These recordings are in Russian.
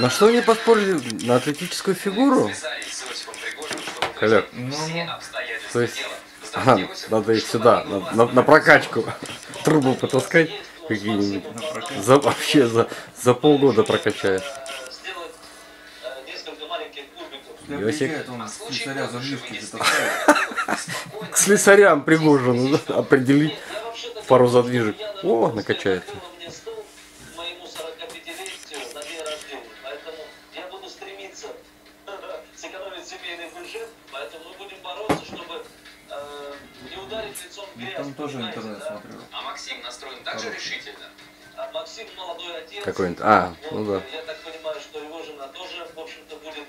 На что они поспорили? На атлетическую фигуру? Коляк. То есть, надо их сюда, на прокачку. Трубу потаскать какие-нибудь. Вообще за полгода прокачает. Йосик. К слесарям Пригожину, да? Определить пару задвижек. О, накачается. Там тоже интернет смотрю. А Максим настроен так же решительно? Максим молодой отец. Какой-нибудь. А, ну да. Я так понимаю, что его жена тоже, в общем-то, будет...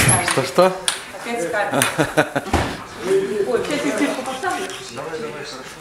Что? Опять скажешь. Ой, сейчас я стирку поставлю. Давай, хорошо.